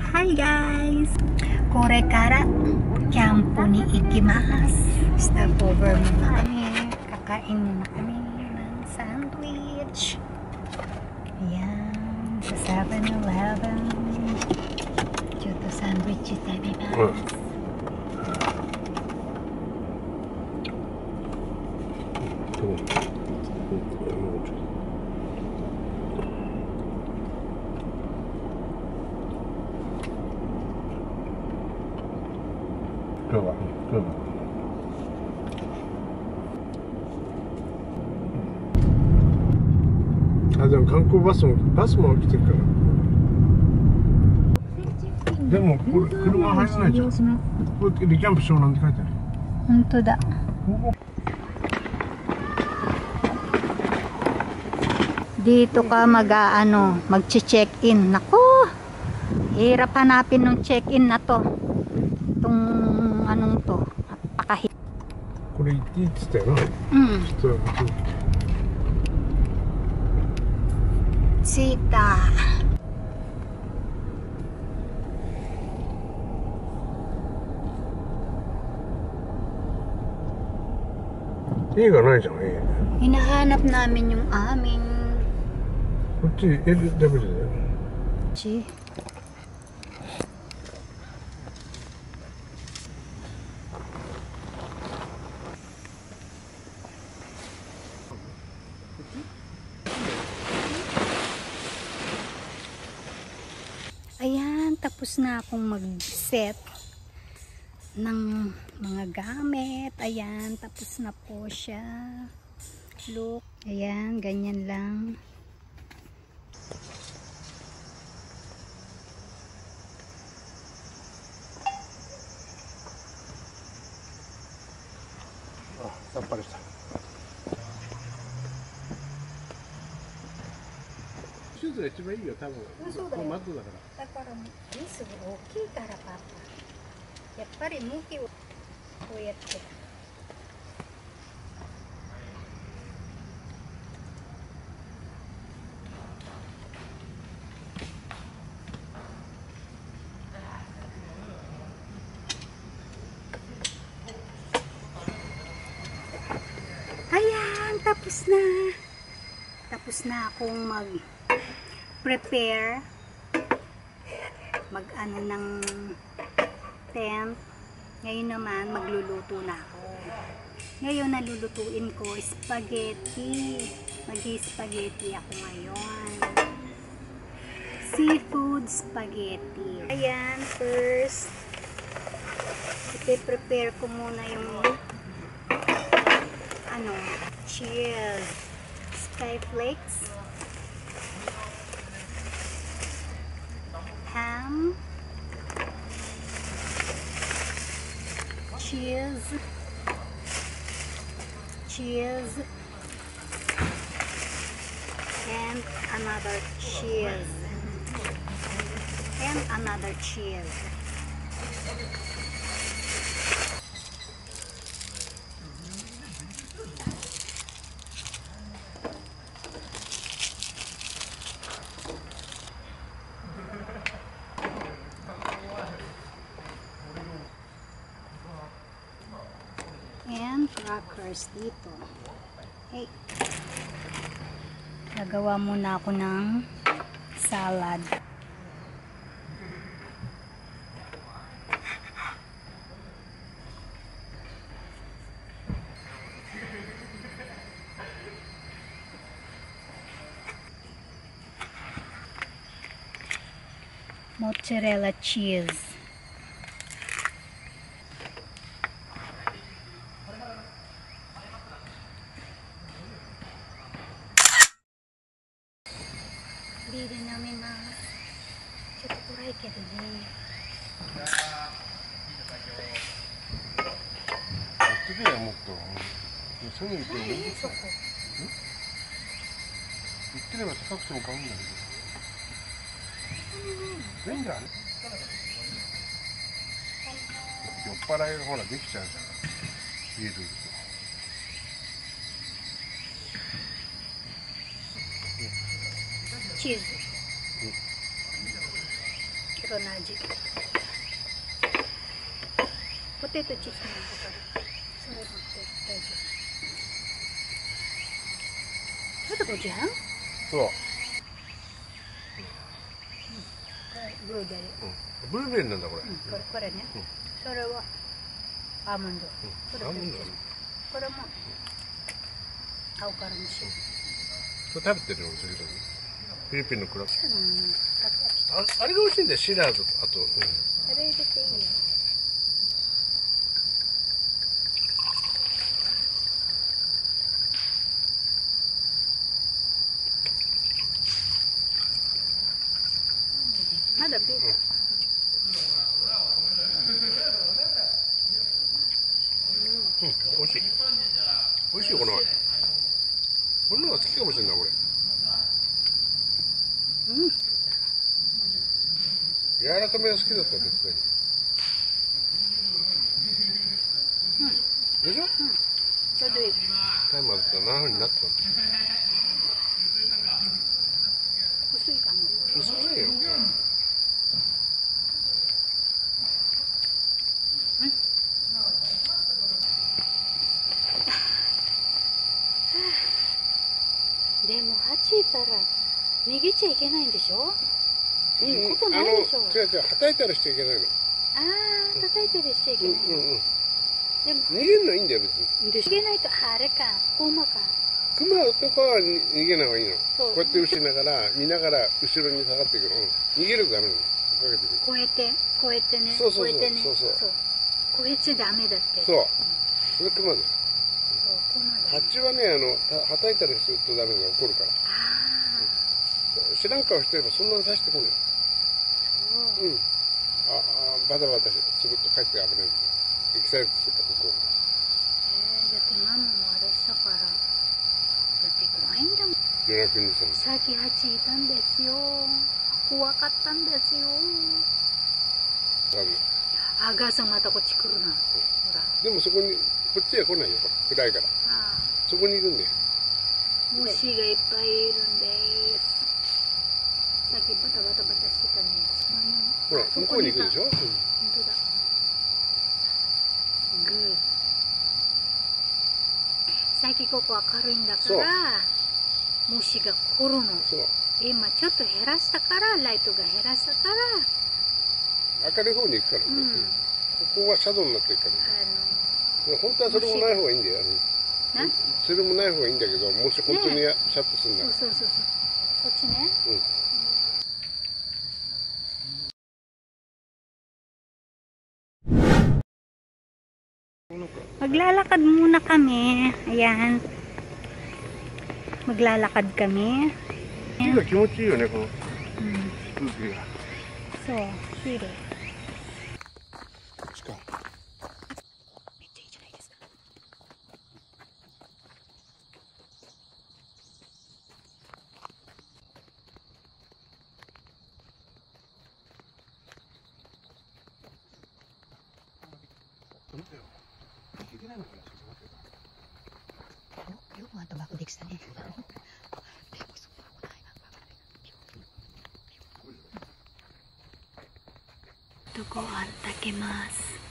Hi guys! これからキャンプに行きます。Stopover muna kami. Kakain muna kami ng sandwich. Ayan. Sa 7-Eleven. Dito sandwich tayo mas. あ、でも観光バスも来てるから。でもこれ車入らないじゃん。これリキャンプ湘南って書いてある。 本当だ。Dito ka mag-check-in. Nako, hirap hanapin ng check-in na to. Itong anong to, napakahirap. これ行っていいって言ったよな。ちょっと着いた。 家がないじゃん。 Hinahanap namin yung aming. こっち LW だよ。 Ayan, tapos na akong mag-set ng mga gamit. Ayan, tapos na po siya. Look, ayan, ganyan lang. Ah, さっぱりした。シューズが一番いいよ、多分。 そうだよ。 マットだから。 だからミスが大きいからパパ。やっぱり向きをこうやって。Ayan, tapos na. Tapos na akong mag-prepare. Mag-ano ng tent. Ngayon naman, magluluto na ako. Ngayon, nalulutuin ko spaghetti. Mag-spaghetti ako ngayon. Seafood spaghetti. Ayan, first, ipe-prepare ko muna yung cheese, sky flakes, ham, cheese, and another cheese, and another cheese. And crackers dito. Hey. Nagawa muna ako ng salad. Mozzarella cheese. Bili naminちょっと辛いけどね。 やってくれよ、もっと。それ言ってもいいそこ。言ってれば高くても買うんだけど。いいんじゃない？酔っ払いがほらできちゃうじゃん。家でいると。 チーズ。 ロの味。ポテトチップスなんだから、それ持って大丈夫。まだ5時半？ そう。 ブルーベリー。 ブルーベリーなんだこれ。 これね。それはアーモンド。 アーモンド。 これも青から虫。 それ食べてるの時々。フィリピンのクラブ。あれが美味しいんだよ。シラーズあと。 それ入れていいよ。まだビール。 美味しい。美味しいよこの前。これの方が好きかもしれないこれ。柔らかめが好きだったら別に。でしょ？ ちょうどいい。 タイマーだったら7分になったの。 薄いかも。 薄いよ。 でも8いたら逃げちゃいけないんでしょ？そういうことないでしょ。 違う違う、叩いたりしちゃいけないの。 ああ、叩いたりしちゃいけない。でも逃げるのはいいんだよ別に。 逃げないとあれか、クマか。 クマとかは逃げない方がいいの。こうやって後ろ見ながら後ろに下がっていくの。逃げるとダメなの。かけてくる。 こうやってね。 そうそうそう。 こうやっちゃダメだって。 そう。それクマだよ。 そう、クマだ。 蜂はね、叩いたりするとダメが起こるから。知らん顔してればそんなに刺してこない。バタバタすると帰って危ない。エキサイトするから向こうだってママもあれしたから。だって怖いんだもん。 夜中にさ。 さっき蜂いたんですよ。怖かったんですよ。あ、ガーさんまたこっち来るな。ほら。 でもそこに、こっちは来ないよ。暗いから。そこにいるんだよ。 虫がいっぱいいるんです。さっきバタバタバタしてたね。 ほら、向こうに行くでしょ。本当だ。グー。さっきここ明るいんだから、虫が来るの。今ちょっと減らしたから、ライトが減らしたから。 明るい方に行くからね。ここはシャドウになってるから。本当はそれもない方がいいんだよ。それもない方がいいんだけど、もし本当にシャッとするんだら。 そう。こっちね。Maglalakad muna kami. Ayan. Maglalakad kami. 気持ちいいよね、この空気が。 そう、綺麗。めっちゃいいじゃないですか。よくあんたバックできたね。ご飯炊けます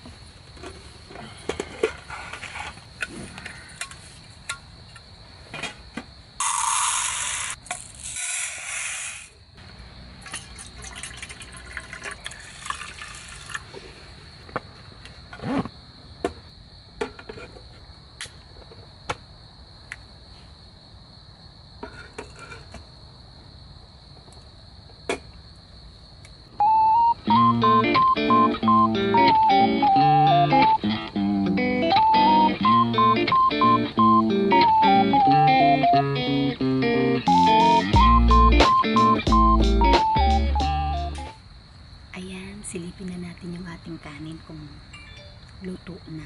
。Ayan, silipin na natin yung ating kanin kung luto na.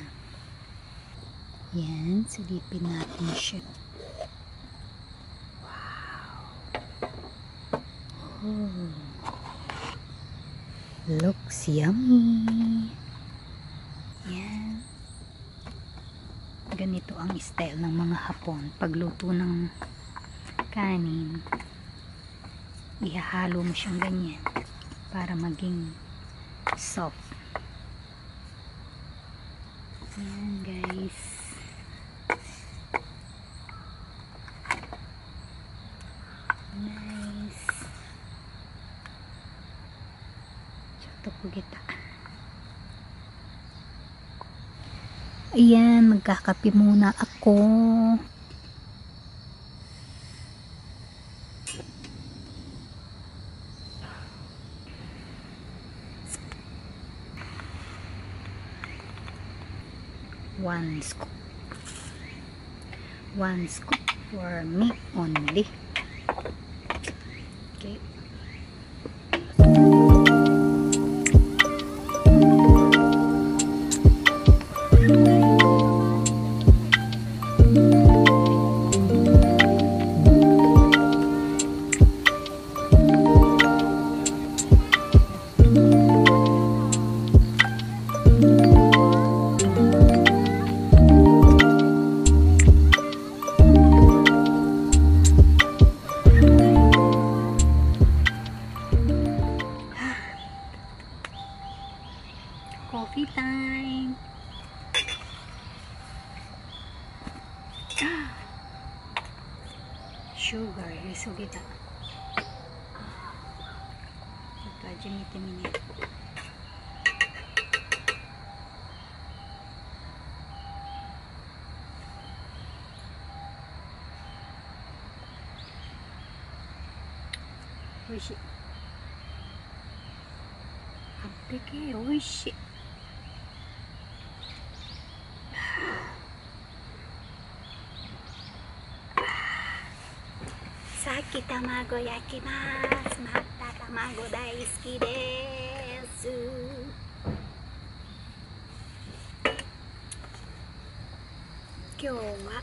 Ayan, silipin natin siya. Wow! Oh, looks yummy! Ayan. Ganito ang style ng mga Hapon. Pagluto ng kanin, ihahalo mo siyang ganyan para maging soft. Ayan guys. Nice. Choto pugita. Ayan, magkakape muna ako. One scoop for me only. Okay. Coffee time. Sugar 入れすぎた。ちょっと味見てみね。美味しい。完璧、美味しい。さっき卵焼きます。また卵大好きです。今日は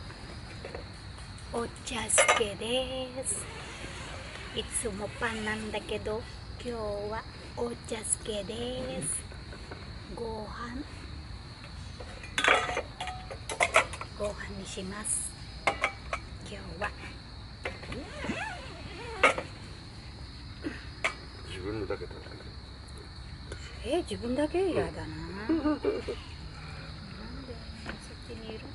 お茶漬けです。いつもパンなんだけど今日はお茶漬けです。ご飯にします。今日は自分だけ食べる。 自分だけ嫌だな。なんでそっちにいるの。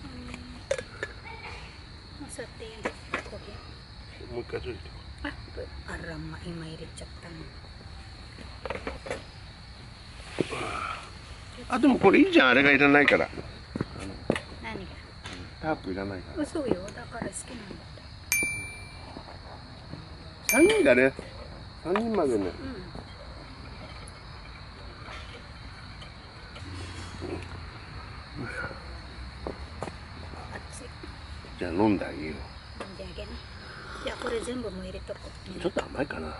もうそうやってこれもう一回ついて。 あらま、今入れちゃったの。 あ、でもこれいいじゃん、あれがいらないから。 何が？ タープいらないから。 そうよ、だから好きなんだって。 3人だね。3人までね。じゃあ飲んであげよう。 飲んであげな。じゃあこれ全部も入れとこう。 ちょっと甘いかな。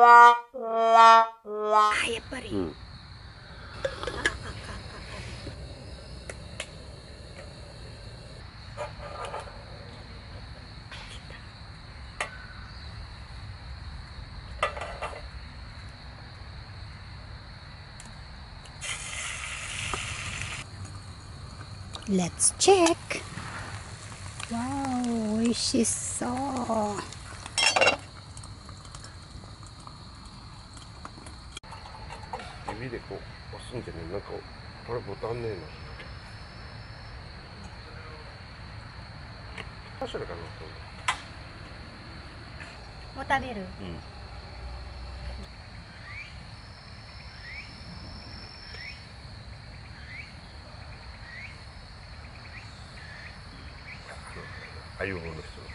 あ、やっぱり。Let's check. わお、美味しそう。 指でこう押すんじゃねえ。なんかこれボタンねえな。パシャルかなともう食べる？ 相棒の人。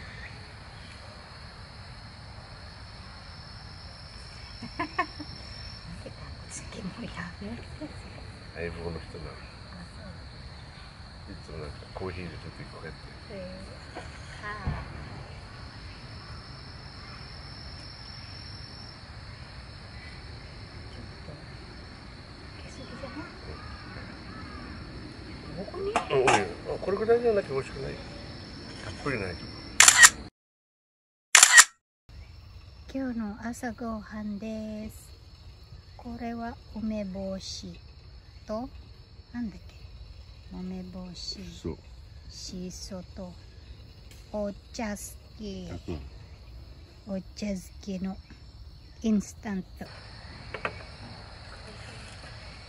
次もやべえ。 相棒の人なの。いつもなんかコーヒーでちょっと一個入って。これぐらいじゃなきゃ美味しくない。たっぷりないと。 今日の朝ごはんです。これは梅干しとなんだっけ、梅干し、しそとお茶漬け、お茶漬けのインスタント。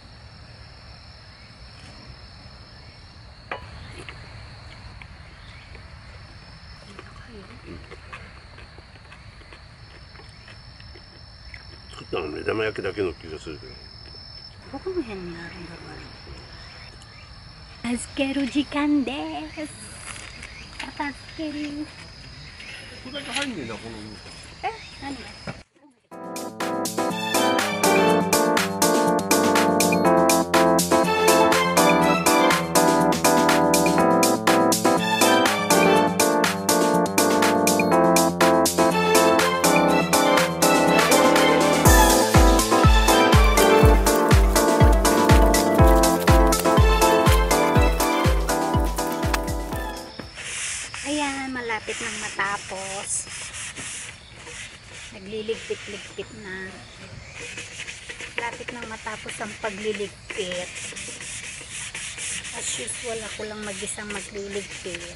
たの目玉焼きだけの気がするけど。 どこの辺にあるんだろう。預ける時間です。片付ける。 ここだけ入んねえな、この水。 何が？Ayan, malapit nang matapos. Nagliligpit-ligpit na. Malapit nang matapos ang pagliligpit. As usual, ako lang mag-isang magliligpit.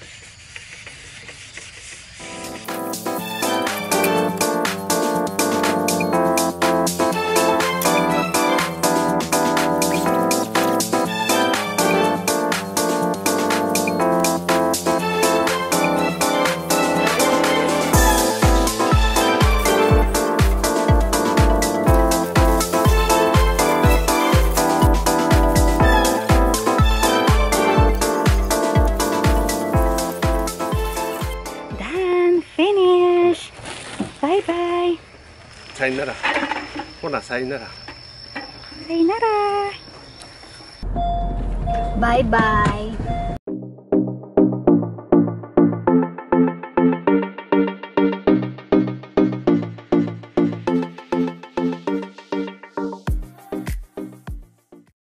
Bye bye. さよなら。ほな、さよなら。 さよなら。Bye bye.